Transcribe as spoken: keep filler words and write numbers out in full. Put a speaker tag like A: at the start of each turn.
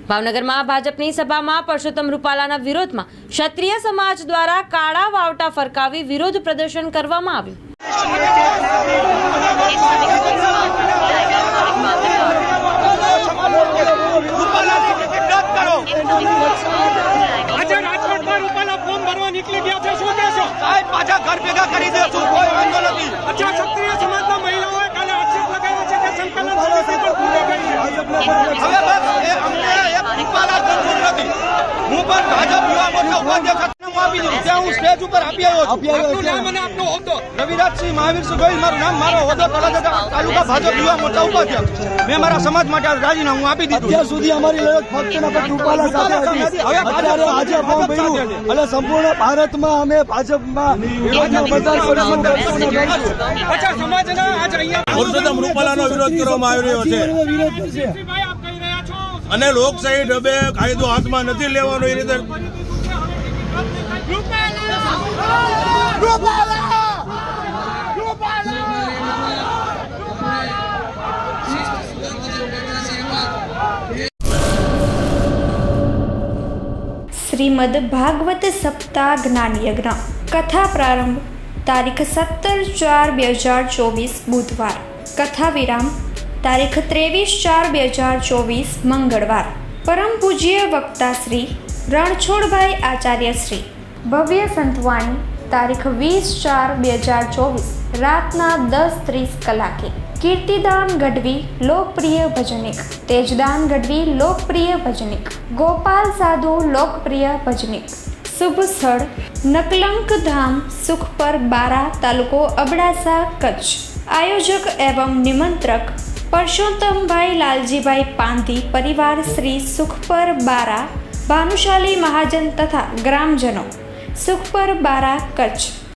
A: ભાવનગરમાં ભાજપની સભામાં પરસોત્તમ રૂપાલાના વિરોધમાં ક્ષત્રિય સમાજ દ્વારા કાળા વાવટા ફરકાવી વિરોધ પ્રદર્શન કરવામાં આવ્યું।
B: रविराज सिंह महावीर सिंह गोयल मारू नाम मारो होदो तालुका भाजप युवा मोर्चा उपाध्यक्ष मैं मारा समाज માટે રાજીનામું આપી દીધું। અત્યાર સુધી અમારી લડત ફક્ત ને ફક્ત રૂપાલા સાથે હતી। હવે અત્યારે આજે ફોર્મ ભર્યું એટલે સંપૂર્ણ ભારતમાં અમે ભાજપમાં વિરોધનો મતદાન કરીશું। અચ્છા સમાજના આજ અહીંયા
C: પરસોત્તમ રૂપાલાનો વિરોધ કરવામાં આવી રહ્યો છે અને લોકશાહી ઢબે કાયદો હાથમાં નથી લેવાનો એ રીતે
D: श्रीमद् भागवत सप्ताह ज्ञान यज्ञ कथा प्रारंभ तारीख सत्तर चार बे हज़ार चौबीस बुधवार। कथा विराम तारीख तेवीस चार बे हज़ार चौबीस मंगलवार। परम पूज्य वक्ता श्री रणछोड़भाई आचार्य श्री भव्य संतवाणी तारीख वीस चार बे हज़ार चौबीस रातना दस तीस कलाके। कीर्तिदान गढ़वी लोकप्रिय भजनिक, तेजदान गढ़वी लोकप्रिय भजनिक, गोपाल साधु लोकप्रिय भजनिक। शुभ स्थल नकलंक धाम सुखपर बारा तालुको अबड़ासा कच्छ। आयोजक एवं निमंत्रक परसोत्तम भाई लालजी भाई पांधी परिवार श्री सुखपर बारा भानुशाली महाजन तथा ग्रामजनों सुखपर बारा कच्छ।